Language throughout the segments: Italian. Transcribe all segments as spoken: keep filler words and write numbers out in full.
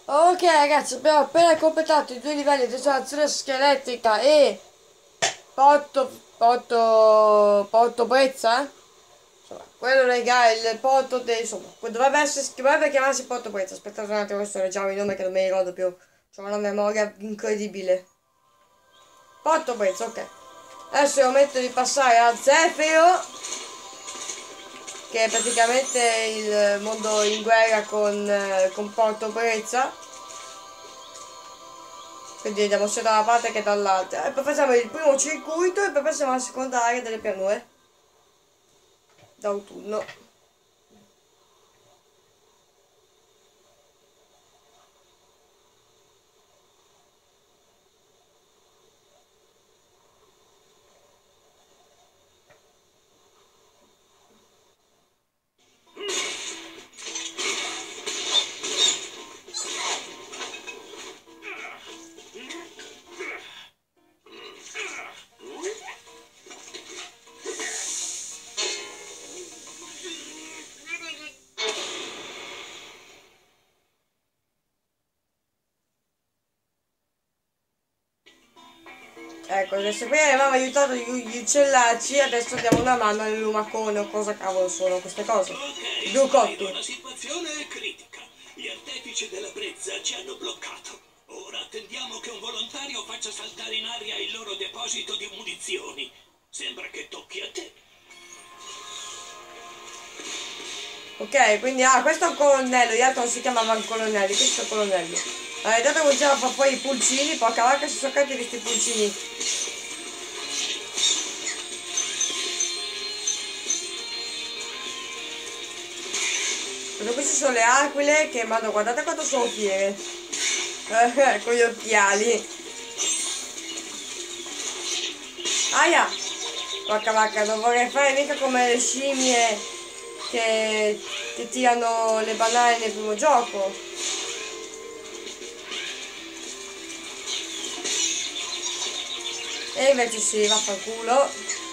Ok ragazzi, abbiamo appena completato i due livelli di esalazione scheletrica e porto, porto, porto brezza. Insomma, quello raga, il porto del, insomma, dovrebbe essere, dovrebbe chiamarsi porto brezza. Aspettate un attimo, questo leggiamo il nome che non mi ricordo più. C'ho una memoria incredibile. Porto brezza, ok. Adesso io metto di passare a Zefiro, che è praticamente il mondo in guerra con, eh, con Porto Brezza. Quindi andiamo sia da una parte che dall'altra. E poi facciamo il primo circuito e poi passiamo alla seconda area delle pianure d'autunno. Ecco, adesso prima avevamo aiutato gli, gli uccellacci, adesso diamo una mano al lumacone o cosa cavolo sono queste cose. Ok, Due Spyro, cotti. la situazione è critica. Gli artefici della brezza ci hanno bloccato. Ora attendiamo che un volontario faccia saltare in aria il loro deposito di munizioni. Sembra che tocchi a te. Ok, quindi ah, questo è un colonnello, gli altri non si chiamavano colonnelli, questo è un colonnello. Allora, intanto cominciamo a fare poi i pulcini, porca vacca si sono catti questi pulcini. Quello qui ci sono le aquile che, madonna, guardate quanto sono fiere. Eh, con gli occhiali. Aia! Porca vacca, non vorrei fare mica come le scimmie che, che tirano le banane nel primo gioco. E invece sì, vaffanculo.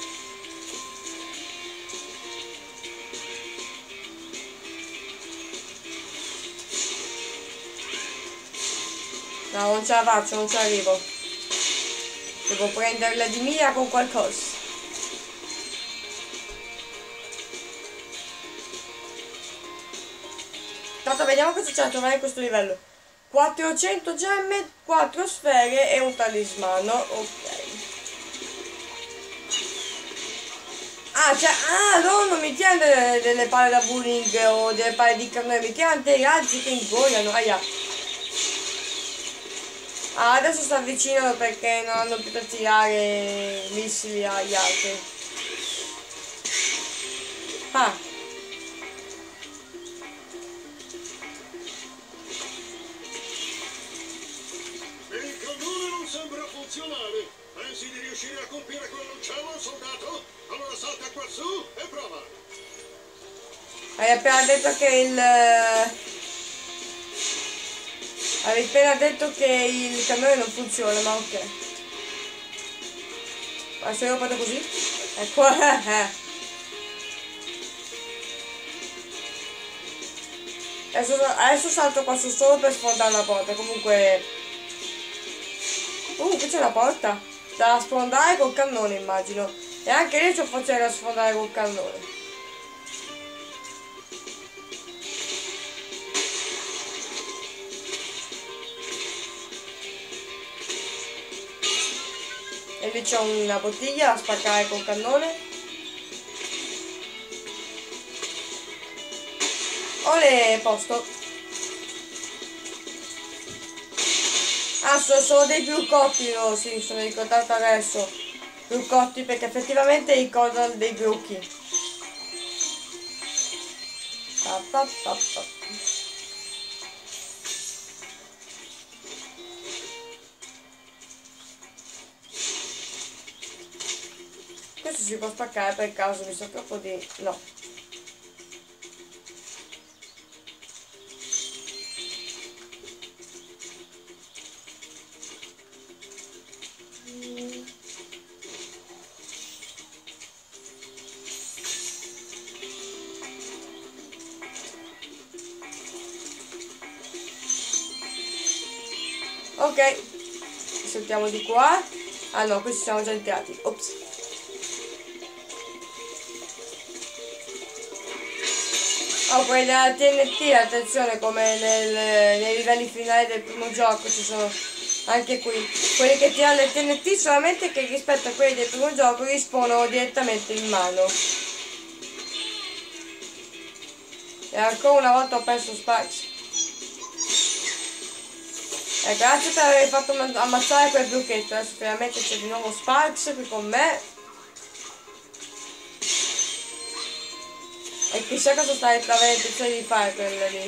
No, non ce la faccio, non ci arrivo. Devo prenderla di mira con qualcosa. Tanto vediamo cosa c'è da trovare in questo livello. quattrocento gemme, quattro sfere e un talismano. Ok. Ah, cioè, ah, no, non mi tiene delle, delle palle da bullying o delle palle di cannone, mi tiene dei razzi che ingoiano, aia. Ah, adesso si avvicinano perché non hanno più da tirare missili agli altri. Ah, Il cannone non sembra funzionare. Pensi di riuscire a colpire quell'uccello, soldato? Allora salta qua su e prova. hai appena detto che il... Avevi appena detto che il cannone non funziona, ma ok. Ma se io vado così? Ecco, eh. Adesso, adesso salto qua su solo per sfondare la porta, comunque... Uh, qui c'è la porta. Da sfondare col cannone, immagino. E anche lì c'è forse da sfondare col cannone. E lì c'è una bottiglia da spaccare col cannone. Olè, posto. Ah, sono solo dei più cotti, no? Sì, sono ricordato adesso. Più cotti perché effettivamente ricordano dei bruchi. Pa, pa, pa, pa. Questo si può spaccare per caso, mi sa troppo di... no. Ok, saltiamo di qua. Ah no, questi siamo già entrati. Ops. Oh, quelli della T N T, attenzione, come nel, nei livelli finali del primo gioco ci sono anche qui. Quelli che tirano le T N T solamente che rispetto a quelli del primo gioco rispondono direttamente in mano. E ancora una volta ho perso Sparks. E grazie per aver fatto ammazzare quel blocchetto. Adesso finalmente c'è di nuovo Sparks qui con me. E chissà cosa stai avendo intenzione di fare quello lì.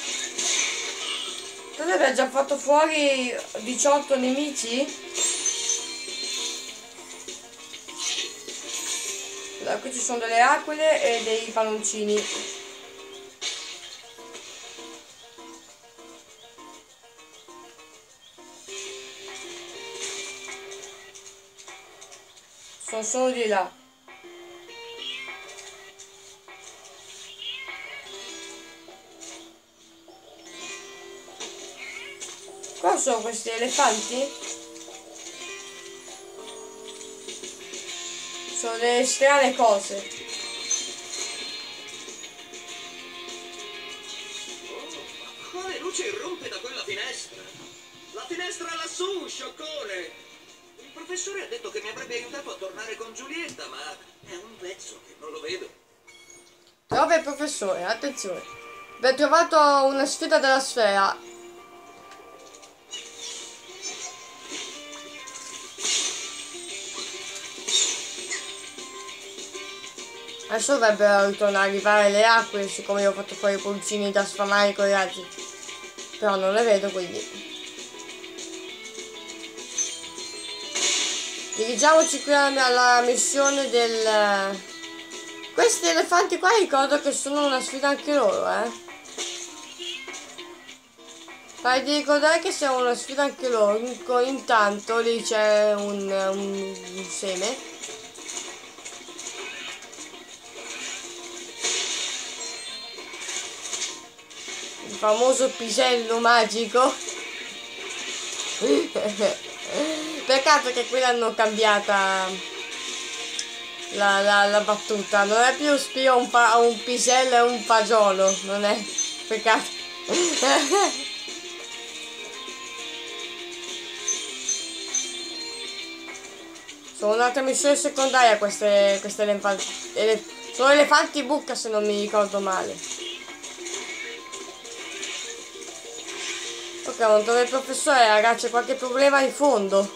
Tu abbiamo già fatto fuori diciotto nemici? Allora, qui ci sono delle aquile e dei palloncini. Sono solo di là. Cosa sono questi elefanti? Sono delle strane cose. Oh, ma quale luce irrompe da quella finestra? La finestra lassù, scioccone! Il professore ha detto che mi avrebbe aiutato a tornare con Giulietta, ma è un pezzo che non lo vedo. Trova il professore, attenzione. Abbiamo trovato una sfida della sfera. Adesso dovrebbero ritornare a arrivare le acque, siccome io ho fatto fuori i pulcini da sfamare con i razzi. Però non le vedo, quindi. Dirigiamoci qui alla, alla missione del... Questi elefanti qua ricordo che sono una sfida anche loro, eh. Fai di ricordare che siamo una sfida anche loro. Intanto lì c'è un, un, un seme. Il famoso pisello magico. Peccato che qui l'hanno cambiata la, la, la battuta. Non è più spio un, pa, un pisello e un fagiolo. Non è. Peccato. Sono un'altra missione secondaria queste, queste elefanti. Ele, sono elefanti buca se non mi ricordo male. Ok, non trovo il professore, ragazzi, c'è qualche problema in fondo.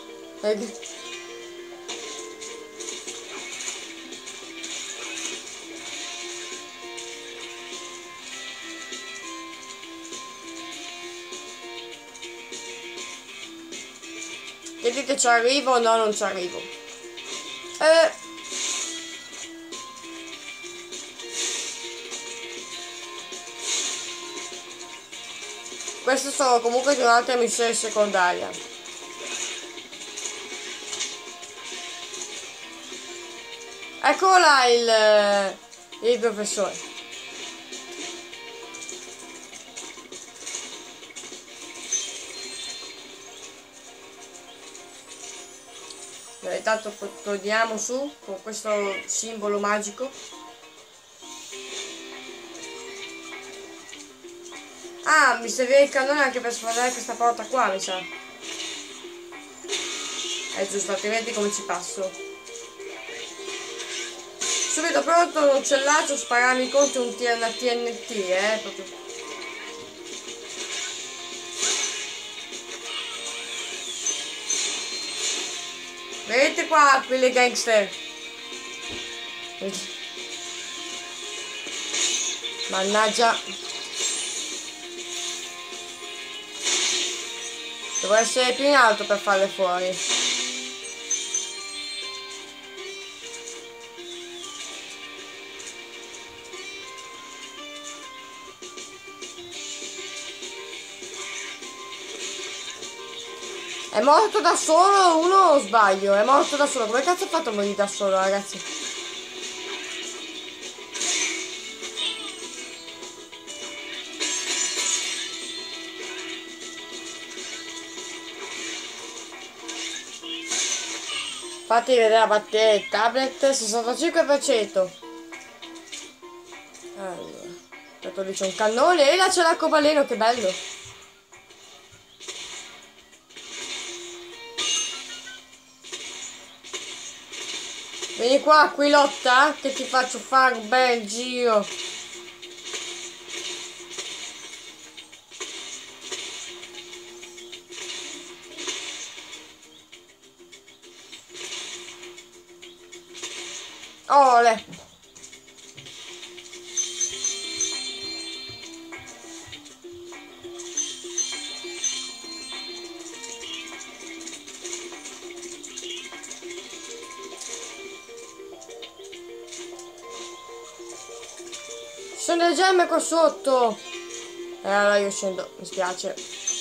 Che dite, ci arrivo o no, non ci arrivo? Eh... Queste sono comunque di un'altra missione secondaria. Eccolo là il, il professore. Beh, intanto torniamo su con questo simbolo magico. Ah, mi serviva il cannone anche per sfondare questa porta qua, mi sa. È giusto, altrimenti come ci passo? Subito pronto, un uccellaggio, spararmi contro un T N T, eh, proprio. Vedete qua, quelle gangster. Mannaggia. Devo essere più in alto per farle fuori. È morto da solo uno o sbaglio? È morto da solo. Come cazzo ha fatto a morire da solo, ragazzi? Fatti vedere la batteria del tablet, sessantacinque per cento. Allora, aspetta, lì c'è un cannone e là c'è l'arcobaleno, che bello. Vieni qua, qui lotta, che ti faccio fare un bel giro. Ole. Sono le gemme qua sotto. E allora io scendo, mi spiace.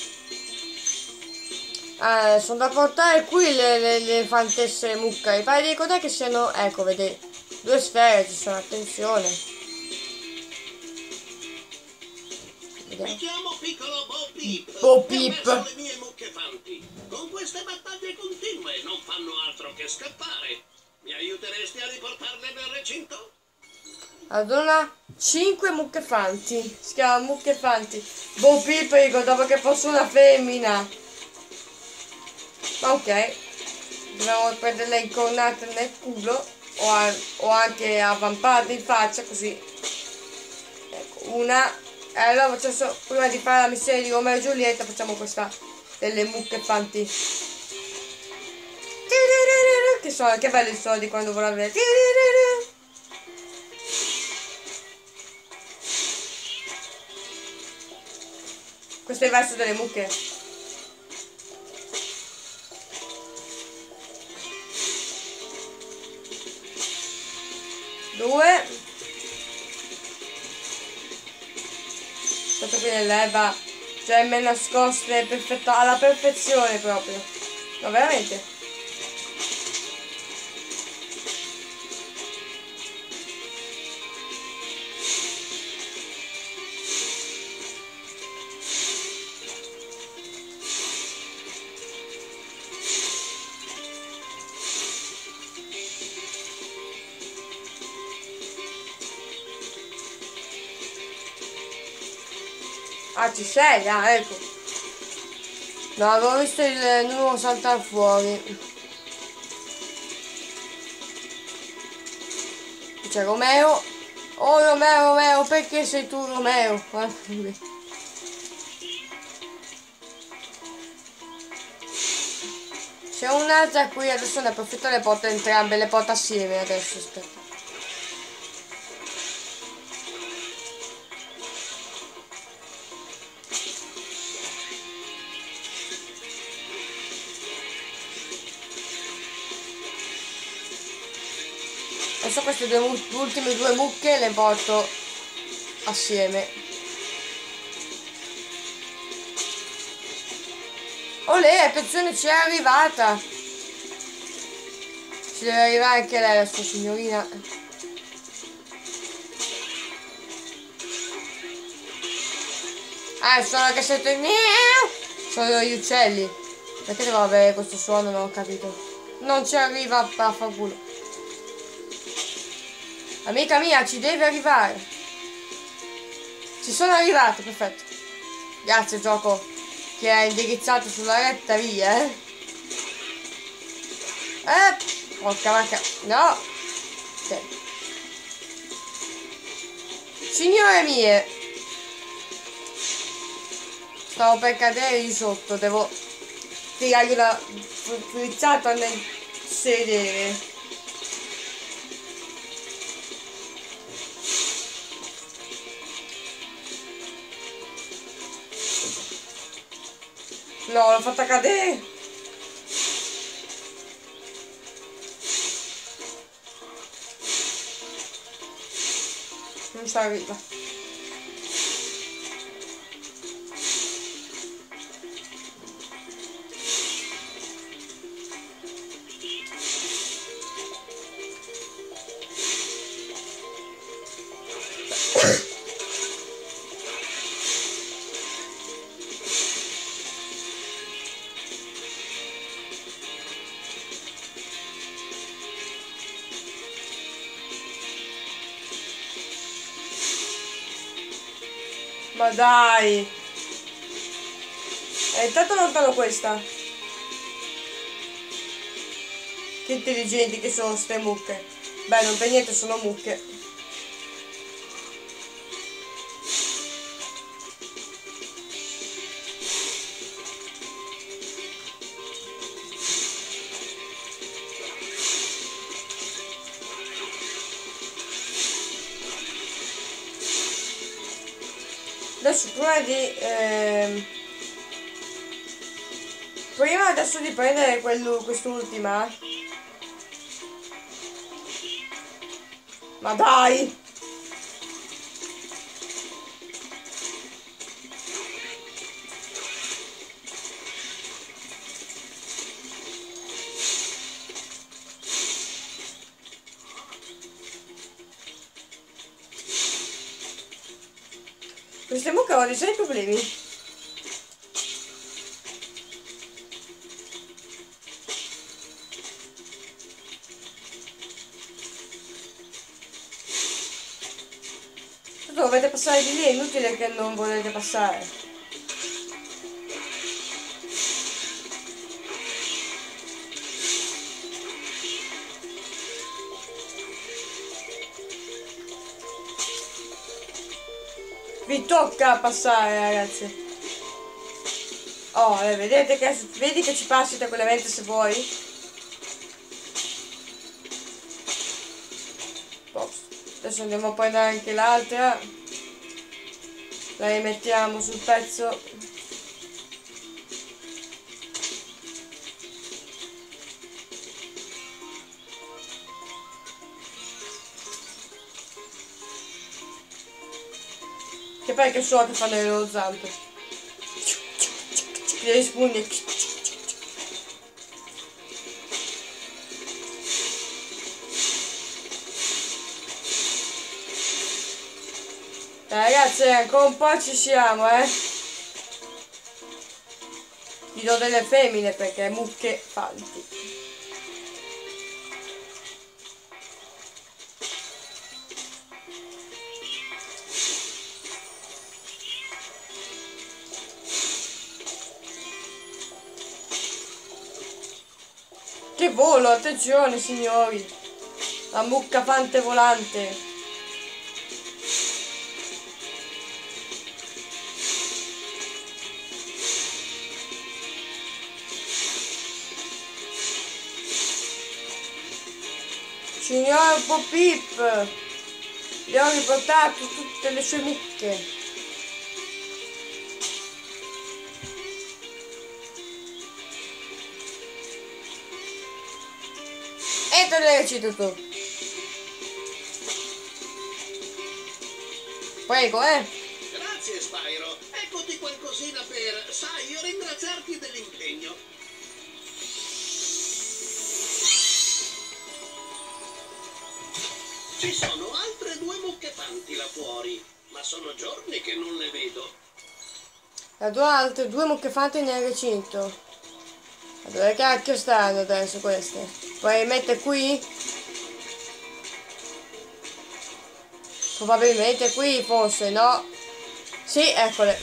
Eh, sono da portare qui le, le, le elefantesse mucca. Mi pare di ricordare che siano, ecco, vedete, due sfere ci sono, attenzione. Mi chiamo piccolo Bo Peep. Bo Peep. E verso le mie mucche fanti. Con queste battaglie continue non fanno altro che scappare. Mi aiuteresti a riportarle nel recinto? Allora, cinque mucchefanti. Si chiama mucchefanti. Bo Peep, ricordavo che fosse una femmina. Ma ok. Dobbiamo prenderle incornate nel culo. O, a, o anche avvampate in faccia, così. Ecco, una. E allora facciamo, prima di fare la missione di Romeo e Giulietta, facciamo questa delle mucchefanti. Che sono, che belli i soldi quando vola vedere. Questo è il verso delle mucche. Due. Questo qui nell'erba. Gemme nascoste perfetta, alla perfezione proprio. No, veramente. Ah, ci sei? Ah, ecco. No, avevo visto il nuovo saltare fuori. C'è Romeo. Oh, Romeo, Romeo, perché sei tu Romeo? C'è un'altra qui, adesso ne approfitto, le porto entrambe, le porto assieme adesso, aspetta. Adesso queste due ultime due mucche le porto assieme. Olè, attenzione, ci è arrivata. Ci deve arrivare anche lei, la sua signorina. Ah, sono che sento il... Sono gli uccelli. Perché devo avere questo suono? Non ho capito. Non ci arriva a fanculo. Amica mia, ci deve arrivare. Ci sono arrivate, perfetto. Grazie, gioco, che ha indirizzato sulla retta via, eh. Eh, porca vacca. No. Ok. Signore mie, stavo per cadere di sotto. Devo tirargli una frizzata nel sedere. No, l'ho fatta cadere. Non ci arriva. Ma dai! E intanto lontano questa. Che intelligenti che sono ste mucche. Beh, non per niente sono mucche. Adesso prima di ehm, prima adesso di prendere quello, quest'ultima. Ma dai! Queste mucche ho dei seri problemi. Dovete passare di lì, è inutile che non volete passare. Vi tocca passare, ragazzi. Oh, eh, vedete che vedi che ci passi tranquillamente se vuoi. Posto. Adesso andiamo a prendere anche l'altra. La rimettiamo sul pezzo. Che poi che so che fanno le loro zampe. Le spugne. Ragazzi, ancora un po' ci siamo, eh. Vi do delle femmine perché mucche falti. Che volo, attenzione signori. La mucca fante volante. Signor Bo Peep, gli ho riportato tutte le sue mucche. E te le recito tu. Prego, eh. Grazie, Spyro. Eccoti qualcosina per, sai, ringraziarti dell'impegno. Ci sono altre due mucche fanti là fuori, ma sono giorni che non le vedo. La due altre, due mucche fatte nel recinto. Ma dove cacchio stanno adesso queste? Puoi mettere qui? Probabilmente qui forse, no? Sì, eccole.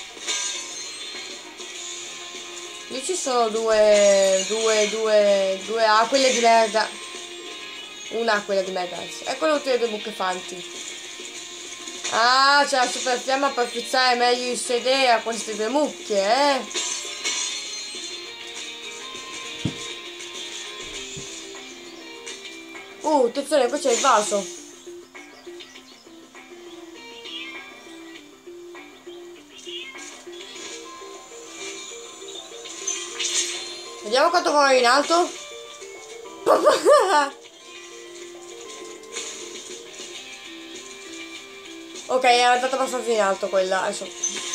Lì ci sono due, due, due, due aquile di merda. Un'aquila di merda, anzi. Ecco le ultime due mucche fanti. Ah, c'è la super fiamma per fissare meglio il sedere a queste due mucche, eh? Uh, attenzione, qua c'è il vaso. Vediamo quanto vuole in alto. Ok, era andata abbastanza in alto quella, adesso.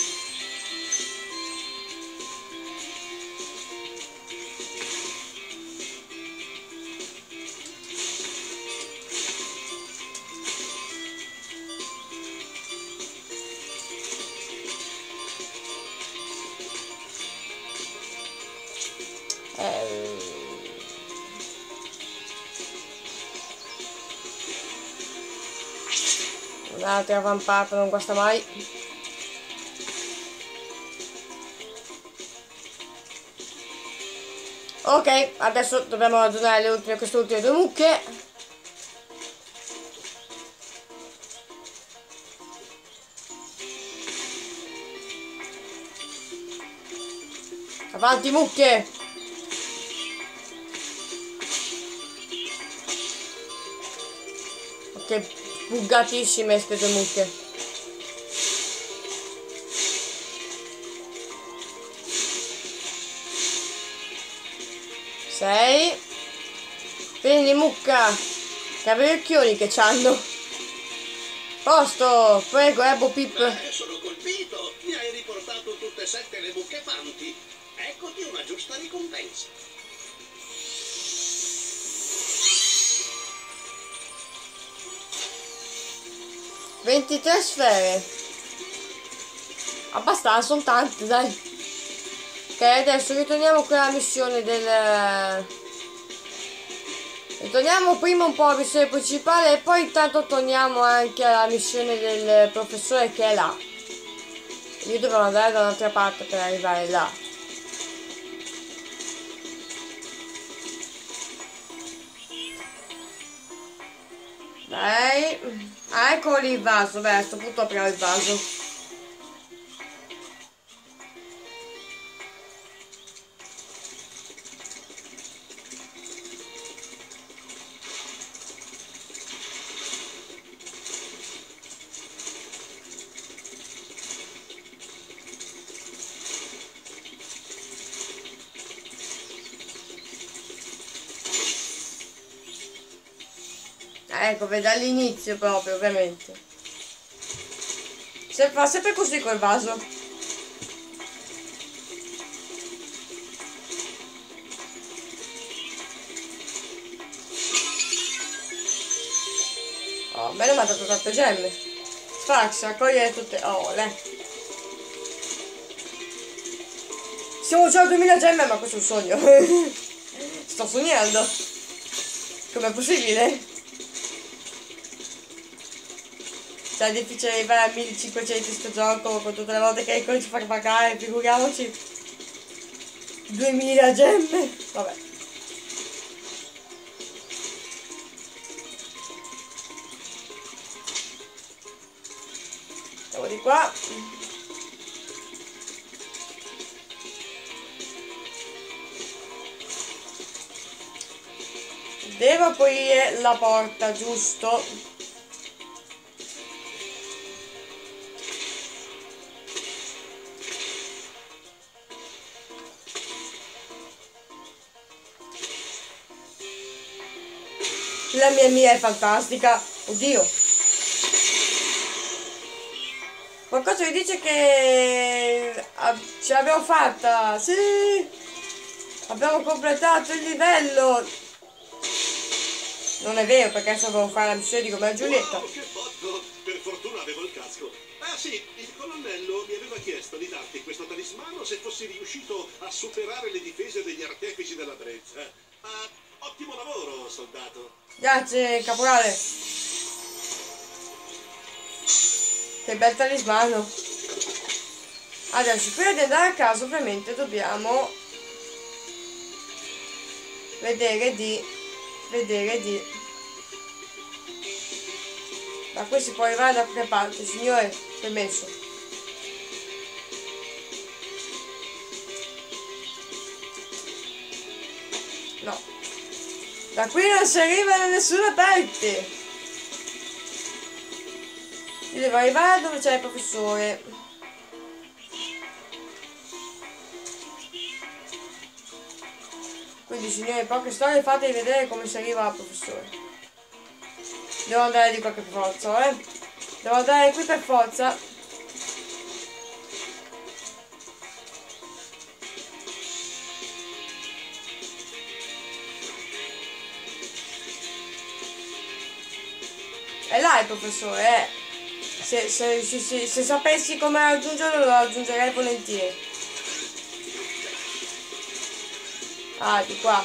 Eh... Un'altra vampata non guasta mai. Ok, adesso dobbiamo aggiornare le ultime, queste ultime due mucche. Avanti mucche! Ok, buggatissime queste due mucche. Sei. Prendi mucca. Cavalcchioni che c'hanno. Posto. Prego, eh, Bo Pip. Beh, sono colpito. Mi hai riportato tutte e sette le mucche fanti. Eccoti una giusta ricompensa. ventitré sfere. Abbastanza, sono tante, dai. Ok, adesso ritorniamo qui alla missione del... Ritorniamo prima un po' alla missione principale e poi intanto torniamo anche alla missione del professore che è là. Io dovrò andare da un'altra parte per arrivare là. Dai. Ah, eccolo lì il vaso. Beh, a sto punto apriamo il vaso. Ecco, vedi dall'inizio proprio, ovviamente. Se fa sempre così col vaso. Oh, me ne ho mandato tante gemme. Sfax, raccogliere tutte. Oh, le. Siamo già a duemila gemme, ma questo è un sogno. Sto sognando. Com'è possibile? Cioè è difficile arrivare a millecinquecento in sto gioco con tutte le volte che ricordi ci fa pagare, figuriamoci duemila gemme. Vabbè. Andiamo di qua. Devo aprire la porta, giusto? La mia mia è fantastica. Oddio. Qualcosa mi dice che ce l'abbiamo fatta. Sì. Abbiamo completato il livello. Non è vero, perché adesso devo fare la missione di come Giulietta. Wow, che botto! Per fortuna avevo il casco. Ah sì, il colonnello mi aveva chiesto di darti questo talismano se fossi riuscito a superare le difese degli artefici della Brezza. Ah, ottimo lavoro, soldato. Grazie, caporale. Che bel talismano. Adesso, prima di andare a casa, ovviamente dobbiamo vedere di vedere di da qui si può arrivare da qualche parte, signore. Permesso. No, da qui non si arriva da nessuna parte. Io devo arrivare dove c'è il professore. Quindi, signori, poche storie, fatevi vedere come si arriva al professore. Devo andare di qua per forza, eh. Devo andare qui per forza. È là il professore, eh. Se, se, se, se, se sapessi come raggiungerlo, lo raggiungerei volentieri. Ah, di qua.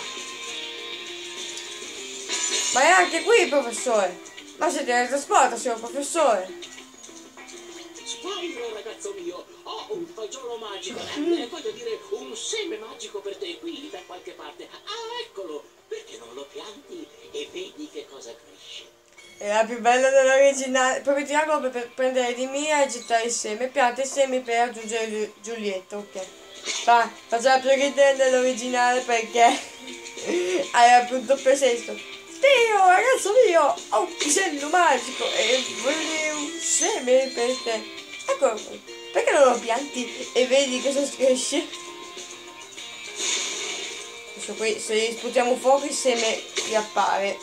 Ma è anche qui il professore. Ma siete nel trasporto, signor professore. Splendido, ragazzo mio. Ho un fagiolo magico. Eh, voglio dire, un seme magico per te qui da qualche parte. È la più bella dell'originale. Proprio triangolo per prendere di Mia e gettare il seme. Pianta i semi per aggiungere Giulietta, ok. Fa, faceva più ridere dell'originale perché aveva più un doppio senso. Dio, ragazzo mio, ho un pisello magico e volevo un seme per te. Eccolo qui. Perché non lo pianti e vedi cosa cresce? Adesso qui se gli sputiamo fuoco il seme riappare.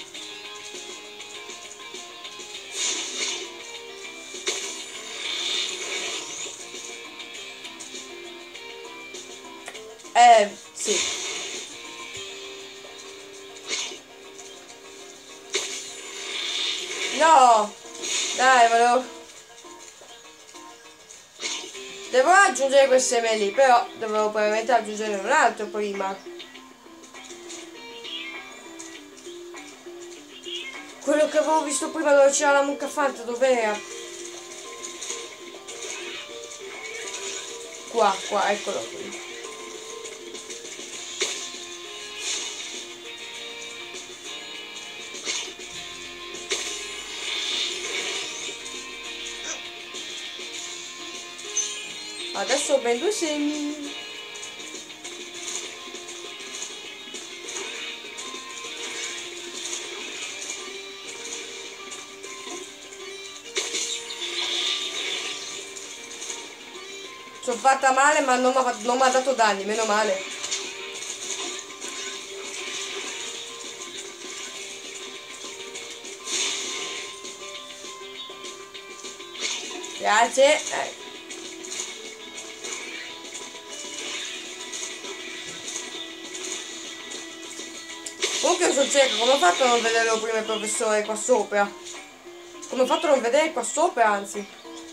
Eh, sì. No! Dai, volevo... Devo aggiungere quel seme lì, però dovevo probabilmente aggiungere un altro prima. Quello che avevo visto prima dove c'era la mucca fanta, dov'era? Qua, qua, eccolo qui. Adesso ho ben due semi. Ci ho fatta male ma non mi ha dato danni, meno male. Grazie. Eh. Comunque sono cieco, come ho fatto a non vedere prima il professore qua sopra? Come ho fatto a non vedere qua sopra, anzi?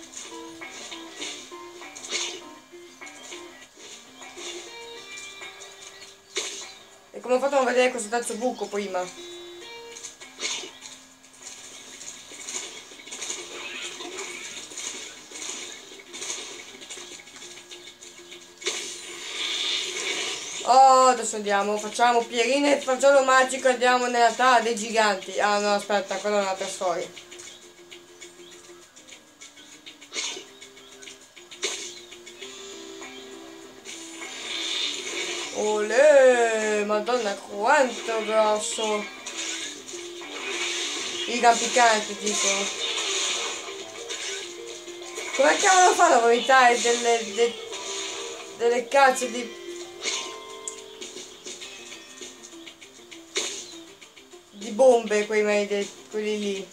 E come ho fatto a non vedere questo terzo buco prima? Oh, adesso andiamo, facciamo Pierina e il fagiolo magico, andiamo nella tana dei giganti. Ah no, aspetta, quella è un'altra storia. Olè, madonna quanto grosso. I rampicanti, dico. Come cavolo fanno a vomitare delle, de, delle cazzo di... di bombe, quei maledetti, quelli lì.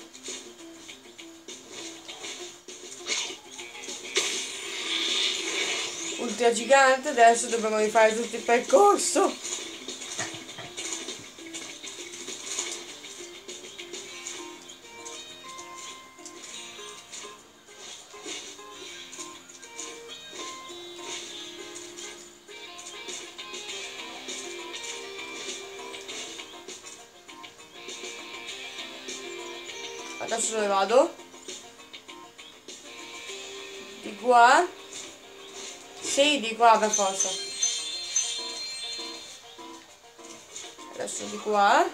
Ultra gigante, adesso dobbiamo rifare tutto il percorso. Adesso dove vado? Di qua? Sì, di qua per forza. Adesso di qua.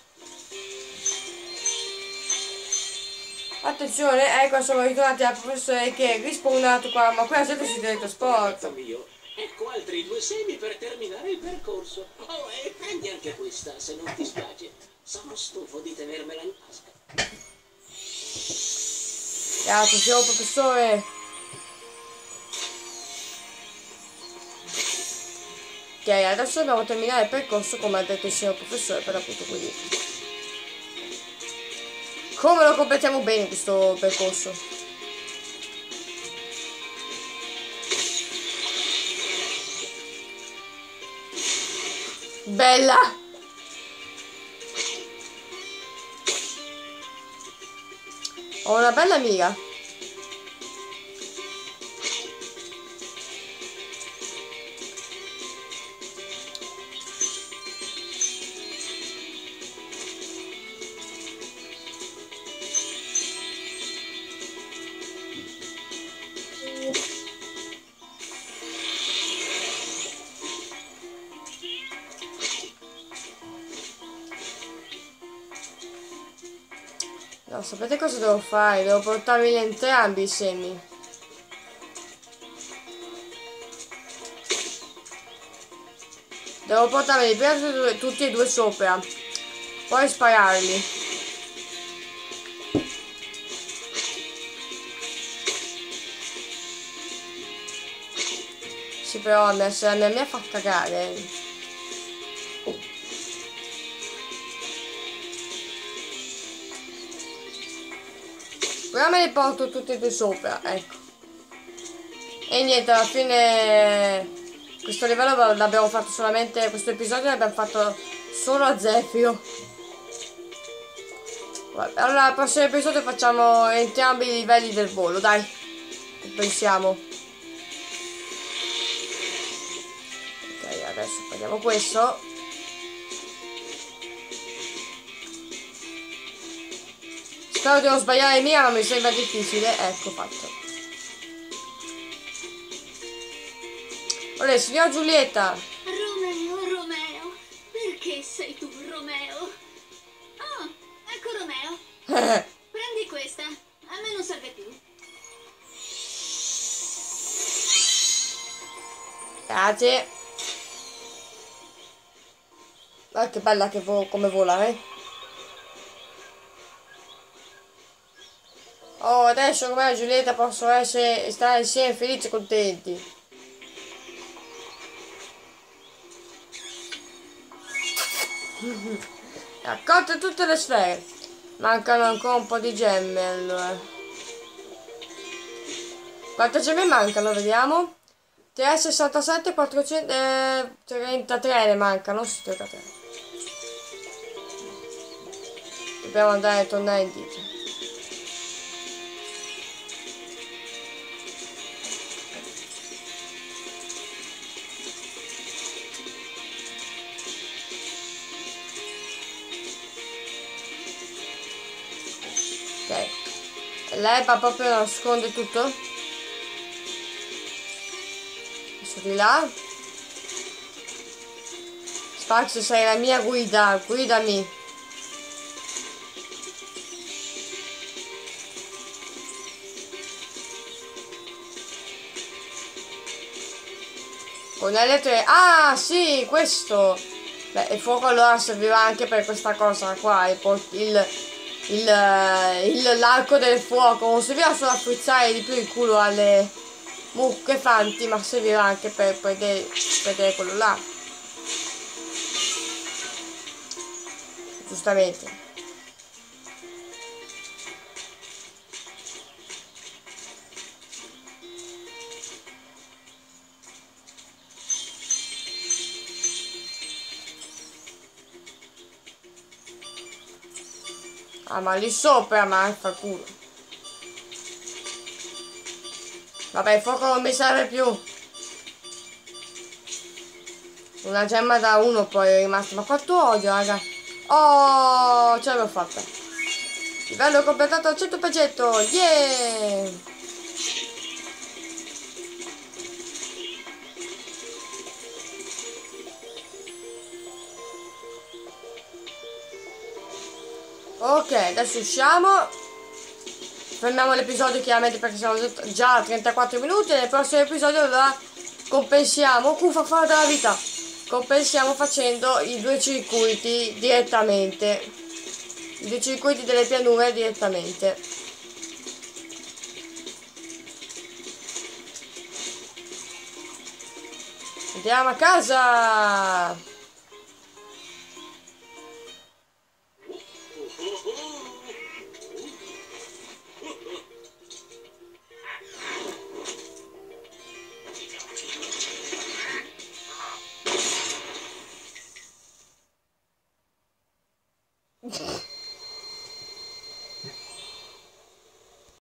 Attenzione, ecco, siamo ritornati al professore che è rispawnato qua, ma qui sempre si teletrasporta. Mio. Ecco altri due semi per terminare il percorso. Oh, e prendi anche questa, se non ti spiace. Sono stufo di tenermela in tasca. Grazie, signor professore. Ok, adesso dobbiamo terminare il percorso come ha detto il signor professore, per appunto, quindi come lo completiamo bene questo percorso? Bella! Ho una bella amiga. No, sapete cosa devo fare? Devo portarmi entrambi i semi. Devo portarmi prima tutti e due sopra, poi spararli. Sì, però la mia, la mia, mia fa cagare. Però me li porto tutti e due sopra, ecco. E niente, alla fine questo livello l'abbiamo fatto solamente, questo episodio l'abbiamo fatto solo a Zefiro. Vabbè, allora al prossimo episodio facciamo entrambi i livelli del volo, dai. Pensiamo. Ok, adesso prendiamo questo. Spero di non sbagliare mia, ma mi sembra difficile. Ecco fatto. Allora, signora Giulietta. Romeo, Romeo, perché sei tu Romeo? Oh, ecco Romeo. Prendi questa, a me non serve più. Grazie. Guarda che bella che vo come vola, eh. Oh, adesso come Giulietta possono essere stare insieme felici e contenti. Raccolte tutte le sfere. Mancano ancora un po' di gemme, allora. Quante gemme mancano? Vediamo. trecentosessantasette, quattrocentotrentatré ne mancano. Sì, trentatré. Dobbiamo andare a tornare indietro. Ok, l'erba proprio nasconde tutto. Adesso di là. Sparx, sei la mia guida, guidami. Con L tre, ah sì, questo. Beh, il fuoco allora servirà anche per questa cosa qua, il, il Il, il, l'arco del fuoco non servirà solo a frizzare di più il culo alle mucche fanti, ma servirà anche per prendere, prendere quello là, giustamente. Ah, ma lì sopra, ma fa culo. Vabbè, il fuoco non mi serve più. Una gemma da uno poi è rimasta. Ma quanto odio, raga. Oh, ce l'avevo fatta. Livello completato al cento per cento. Yeah! Ok, adesso usciamo. Fermiamo l'episodio chiaramente perché siamo già a trentaquattro minuti. Nel prossimo episodio la compensiamo. Cufa fare della vita. Compensiamo facendo i due circuiti direttamente. I due circuiti delle pianure direttamente. Andiamo a casa.